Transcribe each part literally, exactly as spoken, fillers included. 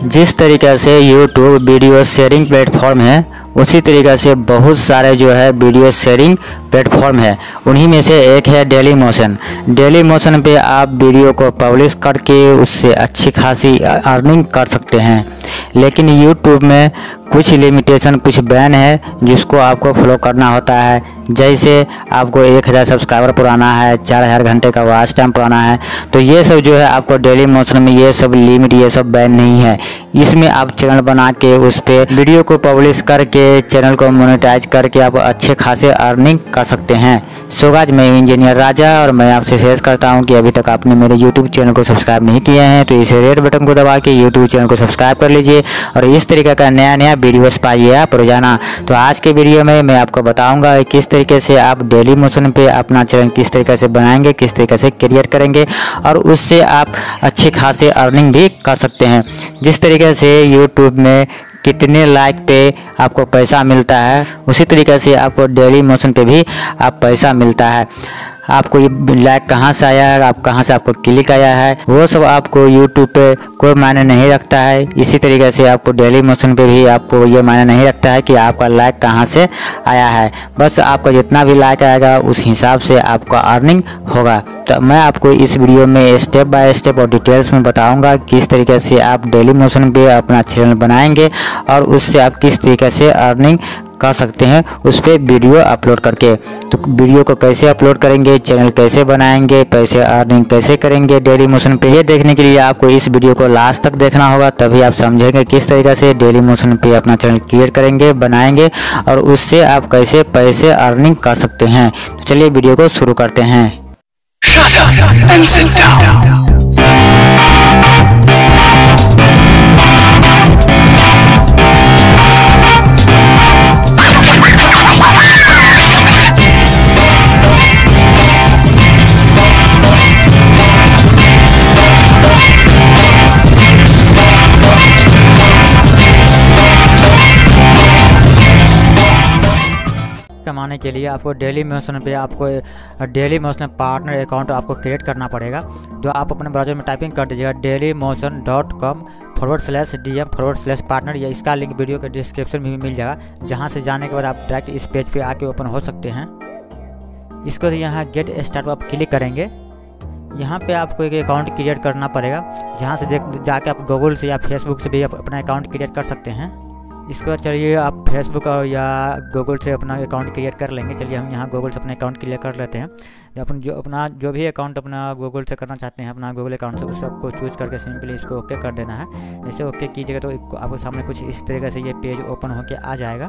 जिस तरीक़े से यूट्यूब वीडियो शेयरिंग प्लेटफॉर्म है, उसी तरीक़े से बहुत सारे जो है वीडियो शेयरिंग प्लेटफॉर्म है। उन्हीं में से एक है डेली मोशन। डेली मोशन पे आप वीडियो को पब्लिश करके उससे अच्छी खासी अर्निंग कर सकते हैं। लेकिन यूट्यूब में कुछ लिमिटेशन, कुछ बैन है जिसको आपको फॉलो करना होता है। जैसे आपको एक हज़ार सब्सक्राइबर पुराना है, चार हज़ार घंटे का वॉच टाइम पुराना है, तो ये सब जो है आपको डेली मोशन में ये सब लिमिट, ये सब बैन नहीं है। इसमें आप चैनल बना के उस पर वीडियो को पब्लिश करके चैनल को मोनेटाइज करके आप अच्छे खासे अर्निंग कर सकते हैं। सो गाइस, मैं इंजीनियर राजा और मैं आपसे शेयर करता हूं कि अभी तक आपने मेरे यूट्यूब चैनल को सब्सक्राइब नहीं किए हैं तो इस रेड बटन को दबा के यूट्यूब चैनल को सब्सक्राइब कर लीजिए और इस तरीके का नया नया वीडियोस पाइए आप रोजाना। तो आज के वीडियो में मैं आपको बताऊंगा किस तरीके से आप डेली मोशन पे अपना चैनल किस तरीके से बनाएंगे, किस तरीके से क्रिएट करेंगे और उससे आप अच्छे खासे अर्निंग भी कर सकते हैं। जिस तरीके से यूट्यूब में कितने लाइक पे आपको पैसा मिलता है, उसी तरीके से आपको डेली मोशन पे भी आप पैसा मिलता है। आपको ये लाइक कहाँ से आया है, आप कहाँ से आपको क्लिक आया है, वो सब आपको यूट्यूब पे कोई मायने नहीं रखता है। इसी तरीके से आपको डेली मोशन पे भी आपको ये मायने नहीं रखता है कि आपका लाइक कहाँ से आया है। बस आपका जितना भी लाइक आएगा उस हिसाब से आपका अर्निंग होगा। तो मैं आपको इस वीडियो में स्टेप बाय स्टेप और डिटेल्स में बताऊंगा किस तरीके से आप डेली मोशन पे अपना चैनल बनाएंगे और उससे आप किस तरीके से अर्निंग कर सकते हैं उस पर वीडियो अपलोड करके। तो वीडियो को कैसे अपलोड करेंगे, चैनल कैसे बनाएंगे, पैसे अर्निंग कैसे करेंगे डेली मोशन पे, ये देखने के लिए आपको इस वीडियो को लास्ट तक देखना होगा। तभी आप समझेंगे किस तरीके से डेली मोशन पे अपना चैनल क्रिएट करेंगे, बनाएंगे और उससे आप कैसे पैसे अर्निंग कर सकते हैं। तो चलिए वीडियो को शुरू करते हैं। Shut up and sit down. कमाने के लिए आपको डेली मोशन पे आपको डेली मोशन पार्टनर अकाउंट आपको क्रिएट करना पड़ेगा। जो आप अपने ब्राउज़र में टाइपिंग कर दीजिएगा Dailymotion dot com forward slash D M forward slash partner, या इसका लिंक वीडियो के डिस्क्रिप्शन में भी मिल जाएगा, जहां से जाने के बाद आप डायरेक्ट इस पेज पे आके ओपन हो सकते हैं। इसको यहाँ गेट स्टार्ट पर आप क्लिक करेंगे। यहाँ पे आपको एक अकाउंट क्रिएट करना पड़ेगा, जहाँ से देख जाके आप गूगल से या फेसबुक से भी अपना अकाउंट क्रिएट कर सकते हैं। इसको चलिए आप फेसबुक और या गूगल से अपना अकाउंट क्रिएट कर लेंगे। चलिए हम यहाँ गूगल से अपना अकाउंट क्रिएट कर लेते हैं। अपन जो अपना जो भी अकाउंट अपना गूगल से करना चाहते हैं, अपना गूगल अकाउंट से, उस सबको चूज़ करके सिंपली इसको ओके कर देना है। ऐसे ओके कीजिएगा तो आपको सामने कुछ इस तरीके से ये पेज ओपन होके आ जाएगा।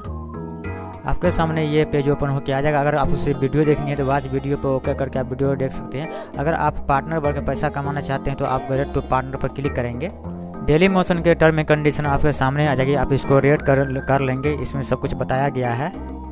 आपके सामने ये पेज ओपन होके आ जाएगा। अगर आप उससे वीडियो देखनी है तो वॉच वीडियो पर ओके करके आप वीडियो देख सकते हैं। अगर आप पार्टनर बनकर पैसा कमाना चाहते हैं तो आप डायरेक्ट टू पार्टनर पर क्लिक करेंगे। डेली मोशन के टर्म एंड कंडीशन आपके सामने आ जाएगी, आप इसको रेड कर कर लेंगे। इसमें सब कुछ बताया गया है।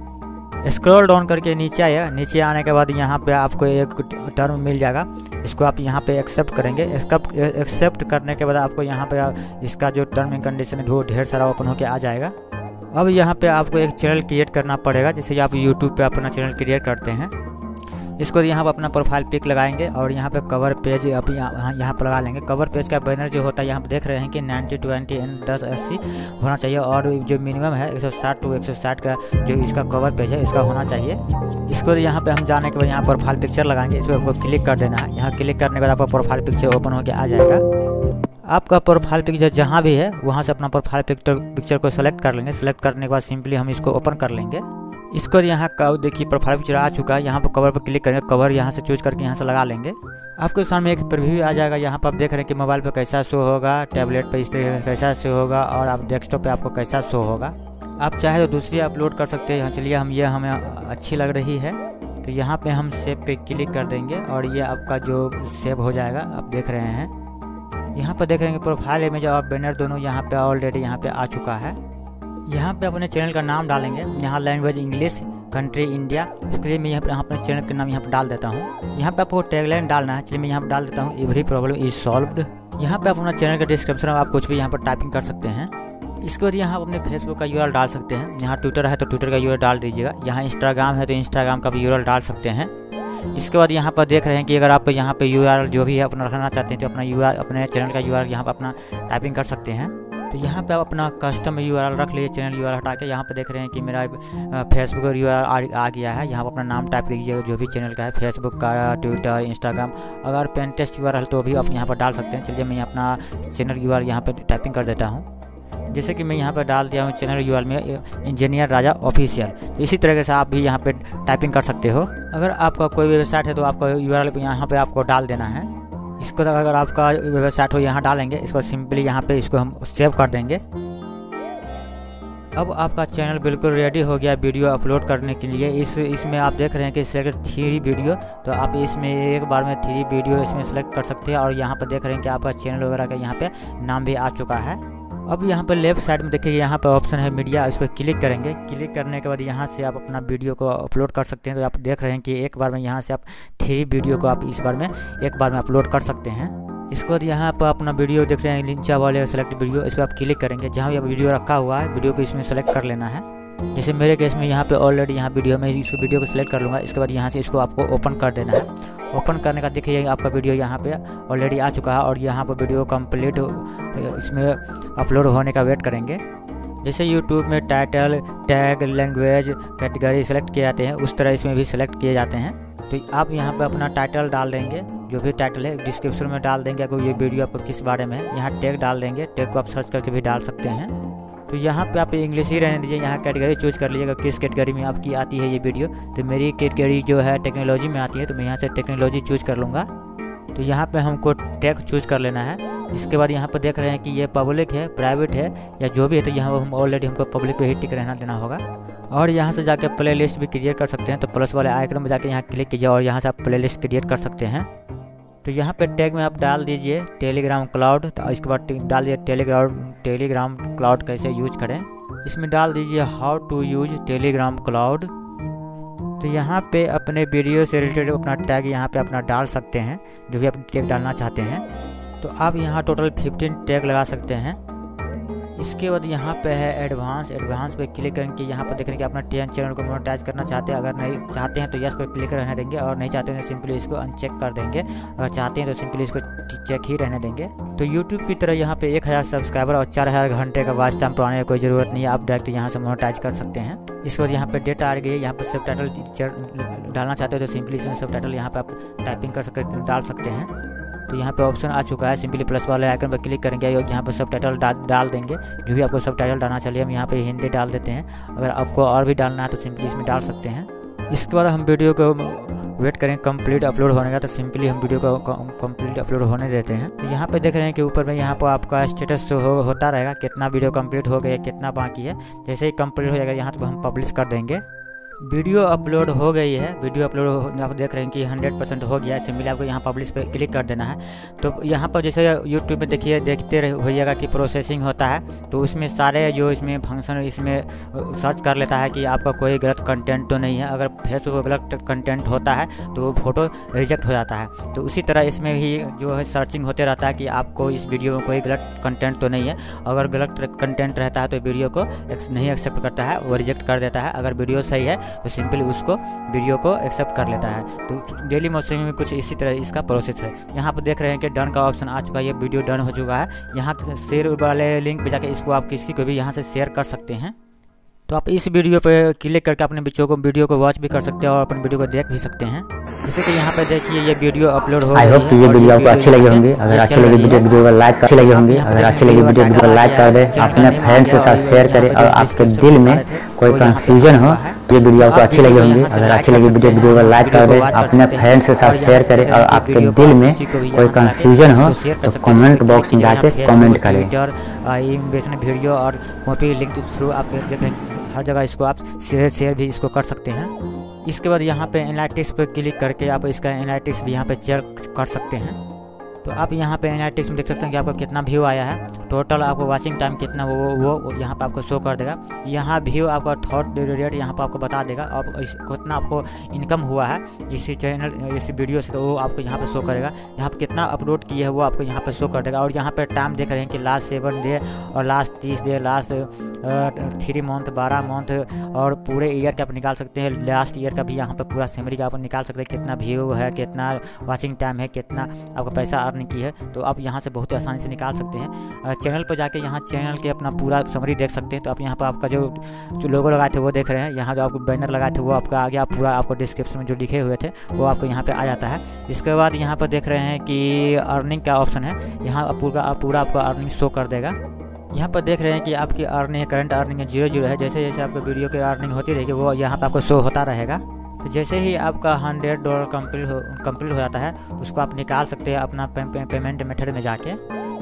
स्क्रॉल डाउन करके नीचे आया। नीचे आने के बाद यहाँ पे आपको एक टर्म मिल जाएगा, इसको आप यहाँ पे एक्सेप्ट करेंगे। एक्सेप्ट एक्सेप्ट करने के बाद आपको यहाँ पे इसका जो टर्म एंड कंडीशन है वो ढेर सारा ओपन होके आ जाएगा। अब यहाँ पे आपको एक चैनल क्रिएट करना पड़ेगा, जैसे आप यूट्यूब पे अपना चैनल क्रिएट करते हैं। इसको यहाँ पर अपना प्रोफाइल पिक लगाएंगे और यहाँ पे कवर पेज आप यहाँ यहाँ पर लगा लेंगे। कवर पेज का बैनर जो होता है यहाँ पे देख रहे हैं कि नाइन्टी ट्वेंटी एंड दस अस्सी होना चाहिए और जो मिनिमम है एक सौ साठ टू एक सौ साठ का जो इसका कवर पेज है इसका होना चाहिए। इसको यहाँ पे हम जाने के बाद यहाँ प्रोफाइल पिक्चर लगाएंगे। इस पर आपको क्लिक कर देना है। यहाँ क्लिक करने के बाद आपका प्रोफाइल पिक्चर ओपन होकर आ जाएगा। आपका प्रोफाइल पिक्चर जहाँ भी है वहाँ से अपना प्रोफाइल पिक्चर पिक्चर को सेलेक्ट कर लेंगे। सेलेक्ट करने के बाद सिंपली हम इसको ओपन कर लेंगे। इसको यहाँ कव देखिए प्रोफाइल पिक्चर आ चुका है। यहाँ पर कवर पर क्लिक करेंगे, कवर यहाँ से चूज करके यहाँ से लगा लेंगे। आपके सामने एक प्रीव्यू आ जाएगा। यहाँ पर आप देख रहे हैं कि मोबाइल पे कैसा शो होगा, टैबलेट पे इस तरीके से कैसा शो होगा और आप डेस्कटॉप पे आपको कैसा शो होगा। आप चाहे तो दूसरी अपलोड कर सकते हैं। यहाँ चलिए हम ये हमें अच्छी लग रही है तो यहाँ पे हम सेव पे क्लिक कर देंगे और ये आपका जो सेव हो जाएगा। आप देख रहे हैं यहाँ पर देख रहे हैं प्रोफाइल इमेज और बैनर दोनों यहाँ पे ऑलरेडी यहाँ पे आ चुका है। यहाँ पे अपने चैनल का नाम डालेंगे। यहाँ लैंग्वेज इंग्लिश, कंट्री इंडिया। इसके लिए मैं यहाँ पे अपने चैनल के नाम यहाँ पे डाल देता हूँ। यहाँ पे आपको टैगलाइन डालना है। चलिए मैं यहाँ पे डाल देता हूँ एवरी प्रॉब्लम इज सॉल्व्ड। यहाँ पे अपना चैनल का डिस्क्रिप्शन में आप कुछ भी यहाँ पर टाइपिंग कर सकते हैं। इसके बाद यहाँ अपने फेसबुक का यूआरएल डाल सकते हैं। यहाँ ट्विटर है तो ट्विटर का यूआरएल डाल दीजिएगा। यहाँ इंस्टाग्राम है तो इंस्टाग्राम का भी यूआरएल डाल सकते हैं। इसके बाद यहाँ पर देख रहे हैं कि अगर आप यहाँ पे यूआरएल जो भी है अपना रखना चाहते हैं तो अपना यूआरएल अपने चैनल का यूआरएल यहाँ पर अपना टाइपिंग कर सकते हैं। तो यहाँ पे आप अपना कस्टम यूआरएल रख लीजिए, चैनल यूआरएल हटा के। यहाँ पे देख रहे हैं कि मेरा फेसबुक और यूआरएल आ गया है। यहाँ पर अपना नाम टाइप कीजिएगा जो भी चैनल का है, फेसबुक का, ट्विटर, इंस्टाग्राम। अगर पेंटेस्ट यूआरएल तो भी आप यहाँ पर डाल सकते हैं। चलिए मैं अपना चैनल यूआरएल यहाँ पर टाइपिंग कर देता हूँ। जैसे कि मैं यहाँ पर डाल दिया हूँ चैनल यूआरएल में इंजीनियर राजा ऑफिशियल। तो इसी तरीके से आप भी यहाँ पे टाइपिंग कर सकते हो। अगर आपका कोई वेबसाइट है तो आपका यूआरएल यहाँ पे आपको डाल देना है। इसको अगर आपका वेबसाइट हो यहाँ डालेंगे, इसको सिंपली यहाँ पे इसको हम सेव कर देंगे। अब आपका चैनल बिल्कुल रेडी हो गया वीडियो अपलोड करने के लिए। इस इसमें आप देख रहे हैं कि सिलेक्ट थ्री वीडियो, तो आप इसमें एक बार में थ्री वीडियो इसमें सेलेक्ट कर सकते हैं। और यहाँ पर देख रहे हैं कि आपका चैनल वगैरह का यहाँ पे नाम भी आ चुका है। अब यहाँ पर लेफ्ट साइड में देखिए यहाँ पर ऑप्शन है मीडिया, इस पर क्लिक करेंगे। क्लिक करने के बाद यहाँ से आप अपना वीडियो को अपलोड कर सकते हैं। तो आप देख रहे हैं कि एक बार में यहाँ से आप थ्री वीडियो को आप इस बार में एक बार में अपलोड कर सकते हैं। इसके बाद यहाँ पर अपना वीडियो देख रहे हैं नीचे वाले सेलेक्ट वीडियो, इस पर आप क्लिक करेंगे। जहाँ भी आप वीडियो रखा हुआ है वीडियो को इसमें सेलेक्ट कर लेना है। जैसे मेरे केस में यहाँ पे ऑलरेडी यहाँ वीडियो में इस वीडियो को सिलेक्ट कर लूँगा। इसके बाद यहाँ से इसको आपको ओपन कर देना है। ओपन करने का देखिए आपका वीडियो यहाँ पे ऑलरेडी आ चुका है और यहाँ पर वीडियो कंप्लीट इसमें अपलोड होने का वेट करेंगे। जैसे यूट्यूब में title, tag, language, category select किए जाते हैं, उस तरह इसमें भी सिलेक्ट किए जाते हैं। तो आप यहाँ पे अपना टाइटल डाल देंगे, जो भी टाइटल है डिस्क्रिप्शन में डाल देंगे अगर ये वीडियो आपको किस बारे में है। यहाँ टैग डाल देंगे, टैग को आप सर्च करके भी डाल सकते हैं। तो यहाँ पे आप इंग्लिश ही रहने दीजिए। यहाँ कैटेगरी चूज कर लीजिएगा किस कैटेगरी में आपकी आती है ये वीडियो। तो मेरी कैटेगरी जो है टेक्नोलॉजी में आती है, तो मैं यहाँ से टेक्नोलॉजी चूज कर लूँगा। तो यहाँ पे हमको टैग चूज कर लेना है। इसके बाद यहाँ पर देख रहे हैं कि ये पब्लिक है, प्राइवेट है या जो भी है, तो यहाँ हम ऑलरेडी हमको पब्लिक पे ही टिक रहना देना होगा। और यहाँ से जाके प्ले लिस्ट भी क्रिएट कर सकते हैं। तो प्लस वाले आइकन में जाके यहाँ क्लिक कीजिए और यहाँ से आप प्ले लिस्ट क्रिएट कर सकते हैं। तो यहाँ पे टैग में आप डाल दीजिए टेलीग्राम क्लाउड। तो इसके बाद डाल दिए टेलीग्राम टेलीग्राम क्लाउड कैसे यूज करें। इसमें डाल दीजिए how to use Telegram cloud. तो यहाँ पे अपने वीडियो से रिलेटेड अपना टैग यहाँ पे अपना डाल सकते हैं, जो भी आप टैग डालना चाहते हैं। तो आप यहाँ टोटल फिफ्टीन टैग लगा सकते हैं। इसके बाद यहाँ पे है एडवांस। एडवांस पे क्लिक करके यहाँ पर देख रहे हैं कि अपना टेन चैनल को मोनेटाइज करना चाहते हैं। अगर नहीं चाहते हैं तो यस पर क्लिक रहने देंगे, और नहीं चाहते हैं तो सिंपली इसको अनचेक कर देंगे। अगर चाहते हैं तो सिंपली इसको चेक ही रहने देंगे। तो यूट्यूब की तरह यहाँ पे एक हज़ार सब्सक्राइबर और चार हज़ार घंटे का वॉच टाइम पाने की कोई ज़रूरत नहीं है, आप डायरेक्ट यहाँ से मोनेटाइज कर सकते हैं। इसके बाद यहाँ पे डेटा आ गई है। यहाँ पर सब टाइटल डालना चाहते हो तो सिंपली इसमें सब टाइटल यहाँ पर आप टाइपिंग कर सकते डाल सकते हैं। तो यहाँ पे ऑप्शन आ चुका है, सिंपली प्लस वाले आइकन पर क्लिक करेंगे और यहाँ पे सब टाइटल डा, डाल देंगे। जो भी आपको सब टाइटल डालना चाहिए हम यहाँ पे हिंदी डाल देते हैं। अगर आपको और भी डालना है तो सिंपली इसमें डाल सकते हैं। इसके बाद हम वीडियो को वेट करें कंप्लीट अपलोड होने का। तो सिंपली हम वीडियो को कंप्लीट अपलोड होने देते हैं। तो यहाँ पे देख रहे हैं कि ऊपर में यहाँ पर आपका स्टेटस हो, होता रहेगा कितना वीडियो कंप्लीट हो गया, कितना बाकी है। जैसे ही कंप्लीट हो जाएगा यहाँ तो हम पब्लिश कर देंगे। वीडियो अपलोड हो गई है। वीडियो अपलोड आप देख रहे हैं कि हंड्रेड परसेंट हो गया है। सिंपली आपको यहाँ पब्लिश पे क्लिक कर देना है। तो यहाँ पर जैसे यूट्यूब में देखिए देखते होइएगा कि प्रोसेसिंग होता है, तो उसमें सारे जो इसमें फंक्शन इसमें सर्च कर लेता है कि आपका कोई गलत कंटेंट तो नहीं है। अगर फेसबुक गलत कंटेंट होता है तो वो फ़ोटो रिजेक्ट हो जाता है। तो उसी तरह इसमें भी जो है सर्चिंग होते रहता है कि आपको इस वीडियो में कोई गलत कंटेंट तो नहीं है। अगर गलत कंटेंट रहता है तो वीडियो को नहीं एक्सेप्ट करता है, वो रिजेक्ट कर देता है। अगर वीडियो सही है तो सिंपली उसको वीडियो को एक्सेप्ट कर लेता है। तो डेली मोशन में कुछ इसी तरह इसका प्रोसेस है। यहाँ पर देख रहे हैं कि डन का ऑप्शन आ चुका है, ये वीडियो डन हो चुका है। यहाँ शेयर वाले लिंक पे जाके इसको आप किसी को भी यहाँ से शेयर कर सकते हैं। तो आप इस वीडियो पे क्लिक करके अपने बच्चों को वीडियो को वॉच भी कर सकते हैं और अपने वीडियो को देख भी सकते हैं। जैसे कि यहाँ पे देखिए ये वीडियो अपलोड हो गई है। आई होप कि ये वीडियो आपको अच्छी लगी होंगी। अगर अच्छी लगी वीडियो वीडियो को लाइक अच्छी लगी होंगी अगर अच्छी लगी वीडियो वीडियो को लाइक कर दे, अपने फ्रेंड्स के साथ शेयर करें। और आपके दिल में कोई कंफ्यूजन हो तो ये वीडियो आपको अच्छी लगी होंगी। अगर अच्छी लगी वीडियो वीडियो को लाइक कर दे, अपने फ्रेंड्स के साथ शेयर करें। और आपके दिल में कोई कंफ्यूजन हो तो कमेंट बॉक्स में जाके कमेंट करें। वीडियो और कॉपी लिंक थ्रू आप देख रहे हैं हर जगह इसको आप शेयर शेयर भी इसको कर सकते हैं। इसके बाद यहाँ पे एनालिटिक्स पर क्लिक करके आप इसका एनालिटिक्स भी यहाँ पे चेक कर सकते हैं। तो आप यहाँ पे एनालिटिक्स में देख सकते हैं कि आपको कितना व्यू आया है, टोटल आपको वाचिंग टाइम कितना वो वो, वो यहाँ पे आपको शो कर देगा। यहाँ व्यू आपका थॉट रेट यहाँ पे आपको बता देगा और कितना आपको इनकम हुआ है इसी चैनल इस वीडियो से, तो वो आपको यहाँ पे शो करेगा। यहाँ पे कितना अपलोड किया है वो आपको यहाँ पे शो कर देगा। और यहाँ पे टाइम देख रहे हैं कि लास्ट सेवन डे और लास्ट तीस डे, लास्ट थ्री मंथ, बारह मंथ और पूरे ईयर का आप निकाल सकते हैं। लास्ट ईयर का भी यहाँ पे पूरा सैमरी का आप निकाल सकते हैं, कितना व्यू है, कितना वॉचिंग टाइम है, कितना आपका पैसा अर्निंग की है, तो आप यहाँ से बहुत ही आसानी से निकाल सकते हैं। चैनल पर जाके यहाँ चैनल के अपना पूरा समरी देख सकते हैं। तो आप यहाँ पर आपका जो जो लोगो लगाए थे वो देख रहे हैं, यहाँ जो आपको बैनर लगाए थे वो आपका आ गया, पूरा आपको डिस्क्रिप्शन में जो लिखे हुए थे वो आपको यहाँ पे आ जाता है। इसके बाद यहाँ पर देख रहे हैं कि अर्निंग का ऑप्शन है, यहाँ पूरा पूरा आपको अर्निंग शो कर देगा। यहाँ पर देख रहे हैं कि आपकी earning current earning zero zero है। जैसे जैसे आपको वीडियो की अर्निंग होती रहेगी वो यहाँ पर आपको शो होता रहेगा। तो जैसे ही आपका हंड्रेड डॉलर कंप्लीट हो कंप्लीट हो जाता है तो उसको आप निकाल सकते हैं अपना पे, पे, पेमेंट मेथड में जाके।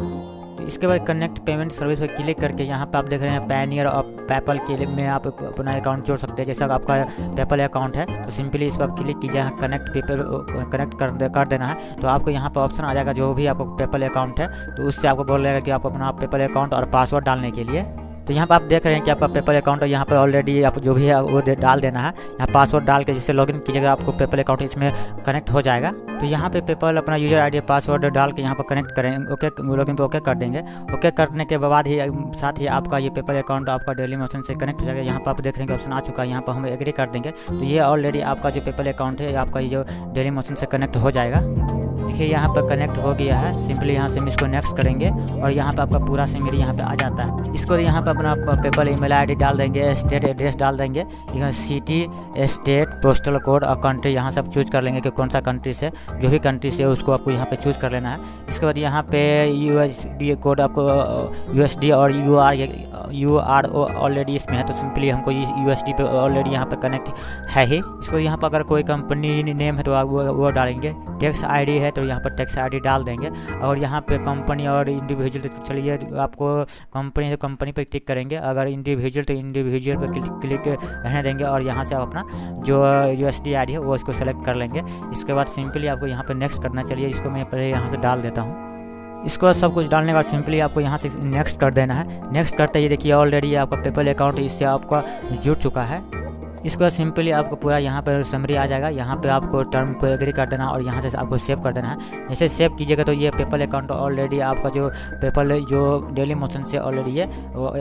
तो इसके बाद कनेक्ट पेमेंट सर्विस पर क्लिक करके यहाँ पे आप देख रहे हैं पैनियर और पेपल के लिए में आप अपना अकाउंट जोड़ सकते हैं। जैसे आपका पेपल अकाउंट है तो सिंपली इस पर आप क्लिक कीजिए, यहाँ कनेक्ट पेपल कनेक्ट कर दे, कर देना है। तो आपको यहाँ पर ऑप्शन आ जाएगा जो भी आपको पेपल अकाउंट है, तो उससे आपको बोल रहेगा कि आप अपना पेपल अकाउंट और पासवर्ड डालने के लिए। तो यहाँ पर आप देख रहे हैं कि आपका पेपल अकाउंट यहाँ पर ऑलरेडी आप जो भी है वो दे, डाल देना है। यहाँ पासवर्ड डाल के जिससे लॉगिन कीजिएगा आपको पेपल अकाउंट इसमें कनेक्ट हो जाएगा। तो यहाँ पे पेपल अपना यूजर आईडी पासवर्ड डाल के यहाँ पर कनेक्ट करेंगे, ओके लॉगिन पे ओके कर देंगे। ओके करने के बाद ही साथ ही आपका ये पेपल अकाउंट आपका डेली मोशन से कनेक्ट हो जाएगा। यहाँ पर आप देख रहे हैं कि ऑप्शन आ चुका है, यहाँ पर हम एग्री कर देंगे। तो ये ऑलरेडी आपका जो पेपल अकाउंट है आपका ये जो डेली मोशन से कनेक्ट हो जाएगा। देखिए यहाँ पर कनेक्ट हो गया है। सिंपली यहाँ से हम इसको नेक्स्ट करेंगे और यहाँ पे आपका पूरा सिमरी यहाँ पे आ जाता है। इसको यहाँ पे अपना पेपल ईमेल आईडी डाल देंगे, स्टेट एड्रेस डाल देंगे, यहाँ सिटी, स्टेट, पोस्टल कोड और कंट्री यहाँ से आप चूज कर लेंगे कि कौन सा कंट्री से, जो भी कंट्री से उसको आपको यहाँ पे चूज कर लेना है। इसके बाद यहाँ पे यूएसडी कोड आपको यूएसडी और you are you are already इसमें है, तो सिंपली हमको यूएसडी पे ऑलरेडी यहाँ पे कनेक्ट है ही। इसको यहाँ पर अगर कोई कंपनी नेम है तो आप वो, वो डालेंगे। टैक्स आईडी है तो यहाँ पर टैक्स आईडी डाल देंगे। और यहाँ पे कंपनी और इंडिविजुअल, तो चलिए आपको कंपनी तो कंपनी पे क्लिक करेंगे, अगर इंडिविजुअल तो इंडिविजुअल पे क्लिक रहने देंगे और यहाँ से आप अपना जो यूएसडी आईडी है वो इसको सेलेक्ट कर लेंगे। इसके बाद सिंपली आपको यहाँ पे नेक्स्ट करना। चलिए इसको मैं पहले यहाँ से डाल देता हूँ। इसके बाद सब कुछ डालने के बाद सिंपली आपको यहाँ से नेक्स्ट कर देना है। नेक्स्ट करते ही देखिए ऑलरेडी आपका पेपल अकाउंट इससे आपका जुड़ चुका है। इसके बाद सिंपली आपको पूरा यहाँ पर समरी आ जाएगा। यहाँ पे आपको टर्म को एग्री कर देना और यहाँ से आपको सेव कर देना है। जैसे सेव कीजिएगा तो ये पेपल अकाउंट ऑलरेडी आपका जो पेपल जो डेली मोशन से ऑलरेडी ये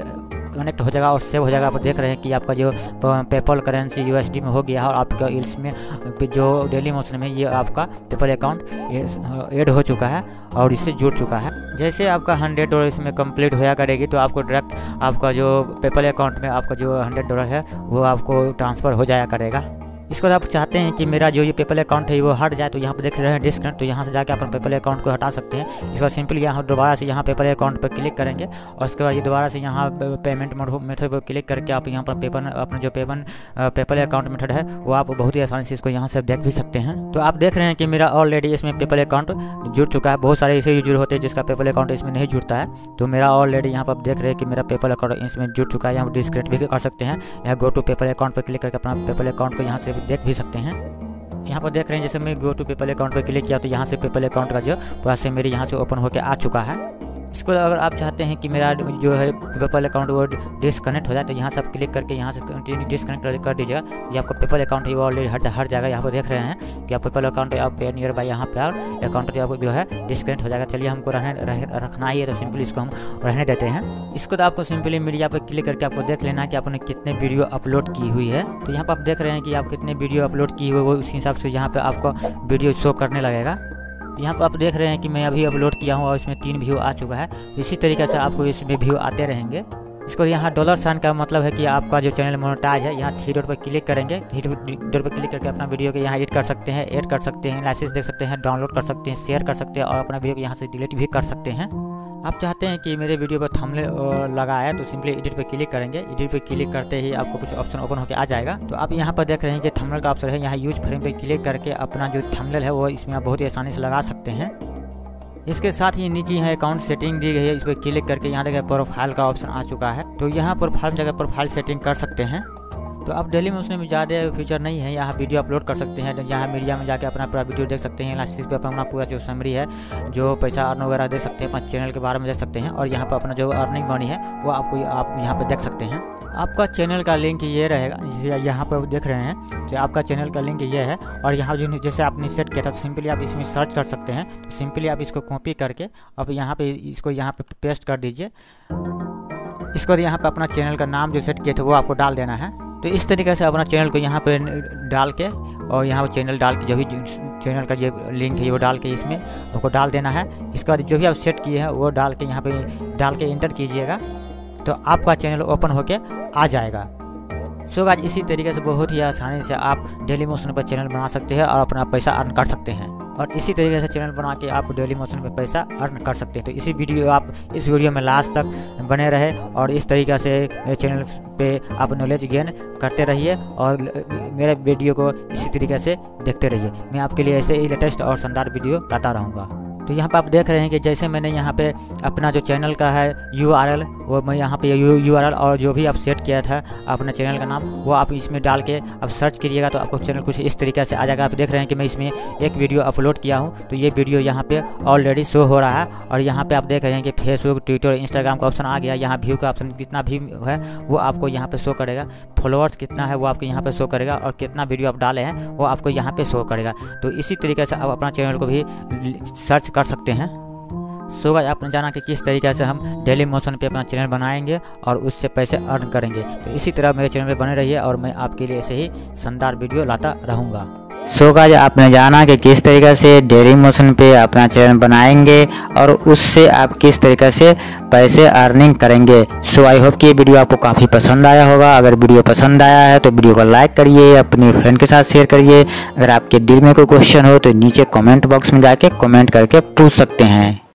कनेक्ट हो जाएगा और सेव हो जाएगा। आप देख रहे हैं कि आपका जो पेपल करेंसी यूएसडी में हो गया है और आपका इसमें जो डेली मोशन में ये आपका पेपल अकाउंट ऐड हो चुका है और इससे जुड़ चुका है। जैसे आपका हंड्रेड डॉलर इसमें कंप्लीट होया करेगी तो आपको डायरेक्ट आपका जो पेपल अकाउंट में आपका जो हंड्रेड डॉलर है वो आपको ट्रांसफ़र हो जाया करेगा। इसके बाद आप चाहते हैं कि मेरा जो ये पेपल अकाउंट है वो हट जाए तो यहाँ पर देख रहे हैं डिस्कनेक्ट, तो यहाँ से जाकर अपना पेपल अकाउंट को हटा सकते हैं। इसके बाद सिंपली यहाँ दोबारा से यहाँ पेपल अकाउंट पर क्लिक करेंगे और उसके बाद ये दोबारा से यहाँ पेमेंट मेथड पर क्लिक करके आप यहाँ पर पेपर अपना जो पेमेंट पेपल अकाउंट मेथड है वो आप बहुत ही आसानी से इसको यहाँ से देख भी सकते हैं। तो आप देख रहे हैं कि मेरा ऑलरेडी इसमें पेपल अकाउंट जुड़ चुका है। बहुत सारे ऐसे यूजर होते हैं जिसका पेपल अकाउंट इसमें नहीं जुड़ता है, तो मेरा ऑलरेडी यहाँ पर आप देख रहे हैं कि मेरा पेपल अकाउंट इसमें जुड़ चुका है। यहाँ डिस्कनेक्ट भी कर सकते हैं, यहाँ गो टू पेपल अकाउंट पर क्लिक करके अपना पेपल अकाउंट को यहाँ से देख भी सकते हैं। यहाँ पर देख रहे हैं जैसे मैं गो टू पेपल अकाउंट पर क्लिक किया तो यहाँ से पेपल अकाउंट का जो पूरा से मेरे यहाँ से ओपन होकर आ चुका है। इसको अगर आप चाहते हैं कि मेरा जो है पेपल अकाउंट वो डिसकनेक्ट हो जाए तो यहाँ से आप क्लिक करके यहाँ से डिसकनेक्ट कर दीजिएगा। ये आपका पेपल अकाउंट है वो ऑलरेडी हट हट जाएगा। यहाँ पर देख रहे हैं कि आप पेपल अकाउंट आप नियर बाई यहाँ पे और अकाउंट जो जो है डिसकनेक्ट हो जाएगा। चलिए हमको रहने रह, रखना ही है तो सिंपली इसको हम रहने देते हैं। इसको तो आपको सिंपली मीडिया पर क्लिक करके आपको देख लेना है कि आपने कितने वीडियो अपलोड की हुई है। तो यहाँ पर आप देख रहे हैं कि आप कितने वीडियो अपलोड की हुई है, वो उस हिसाब से यहाँ पर आपको वीडियो शो करने लगेगा। यहाँ पर आप देख रहे हैं कि मैं अभी अपलोड किया हूँ और इसमें तीन व्यू आ चुका है। इसी तरीके से आपको इसमें व्यू आते रहेंगे। इसको यहाँ डॉलर साइन का मतलब है कि आपका जो चैनल मोनेटाइज है। यहाँ थ्री डॉट पर क्लिक करेंगे, थ्री डॉट पर क्लिक करके अपना वीडियो के यहाँ एडिट कर सकते हैं, ऐड कर सकते हैं, लाइसेंस देख सकते हैं, डाउनलोड कर सकते हैं, शेयर कर सकते हैं और अपना वीडियो को यहाँ से डिलीट भी कर सकते हैं। आप चाहते हैं कि मेरे वीडियो पर थंबनेल लगा है तो सिंपली एडिट पे क्लिक करेंगे। एडिट पे क्लिक करते ही आपको कुछ ऑप्शन ओपन होकर आ जाएगा। तो आप यहाँ पर देख रहे हैं कि थंबनेल का ऑप्शन है, यहाँ यूज फ्रेम पे क्लिक करके अपना जो थंबनेल है वो इसमें आप बहुत ही आसानी से लगा सकते हैं। इसके साथ ही नीचे यहाँ अकाउंट सेटिंग दी गई है, इस पर क्लिक करके यहाँ देखिए प्रोफाइल का ऑप्शन आ चुका है। तो यहाँ प्रोफाइल जगह प्रोफाइल सेटिंग कर सकते हैं। तो आप डेली में उसमें ज़्यादा फीचर नहीं है, यहाँ वीडियो अपलोड कर सकते हैं। यहाँ मीडिया में जाके अपना पूरा वीडियो देख सकते हैं, लाइसेंस पे अपना पूरा जो समरी है, जो पैसा अर्न वगैरह दे सकते हैं, अपना चैनल के बारे में देख सकते हैं और यहाँ पर अपना जो अर्निंग मनी है वो आपको आप यहाँ पर देख सकते हैं। आपका चैनल का लिंक ये रहेगा, यहाँ पर देख रहे हैं तो आपका चैनल का लिंक ये है और यहाँ जो जैसे आपने सेट किया था तो सिंपली आप इसमें सर्च कर सकते हैं। तो सिंपली आप इसको कॉपी करके अब यहाँ पे इसको यहाँ पे पेस्ट कर दीजिए। इसको यहाँ पे अपना चैनल का नाम जो सेट किए थे वो आपको डाल देना है। तो इस तरीके से अपना चैनल को यहाँ पे डाल के और यहाँ पर चैनल डाल के जो भी चैनल का ये लिंक है वो डाल के इसमें आपको डाल देना है। इसके बाद जो भी आप सेट किए हैं वो डाल के यहाँ पे डाल के इंटर कीजिएगा तो आपका चैनल ओपन होके आ जाएगा। सो गाइस इसी तरीके से बहुत ही आसानी से आप डेली मोशन पर चैनल बना सकते हैं और अपना पैसा अर्न कर सकते हैं। और इसी तरीके से चैनल बना के आप डेली मोशन पे पैसा अर्न कर सकते हैं। तो इसी वीडियो आप इस वीडियो में लास्ट तक बने रहे और इस तरीके से मेरे चैनल पे आप नॉलेज गेन करते रहिए और मेरे वीडियो को इसी तरीके से देखते रहिए। मैं आपके लिए ऐसे ही लेटेस्ट और शानदार वीडियो लाता रहूँगा। तो यहाँ पे आप देख रहे हैं कि जैसे मैंने यहाँ पे अपना जो चैनल का है यू आर एल वो मैं यहाँ पे यू आर एल और जो भी आप सेट किया था अपने चैनल का नाम वो आप इसमें डाल के आप सर्च करिएगा तो आपको चैनल कुछ इस तरीके से आ जाएगा। आप देख रहे हैं कि मैं इसमें एक वीडियो अपलोड किया हूँ तो ये वीडियो यहाँ पे ऑलरेडी शो हो रहा है। और यहाँ पे आप देख रहे हैं कि फेसबुक, ट्विटर, इंस्टाग्राम का ऑप्शन आ गया। यहाँ व्यू का ऑप्शन कितना भी है वो आपको यहाँ पे शो करेगा। फॉलोअर्स कितना है वो आपको यहाँ पे शो करेगा और कितना वीडियो आप डाले हैं वो आपको यहाँ पे शो करेगा। तो इसी तरीके से आप अपना चैनल को भी सर्च कर सकते हैं। सो गाइस आपने जाना कि किस तरीके से हम डेली मोशन पे अपना चैनल बनाएंगे और उससे पैसे अर्न करेंगे। तो इसी तरह मेरे चैनल पे बने रहिए और मैं आपके लिए ऐसे ही शानदार वीडियो लाता रहूँगा। सो गाइस आपने जाना कि किस तरीके से डेली मोशन पे अपना चैनल बनाएंगे और उससे आप किस तरीके से पैसे अर्निंग करेंगे। सो आई होप कि ये वीडियो आपको काफ़ी पसंद आया होगा। अगर वीडियो पसंद आया है तो वीडियो को लाइक करिए, अपने फ्रेंड के साथ शेयर करिए। अगर आपके दिल में कोई क्वेश्चन हो तो नीचे कमेंट बॉक्स में जाके कमेंट करके पूछ सकते हैं।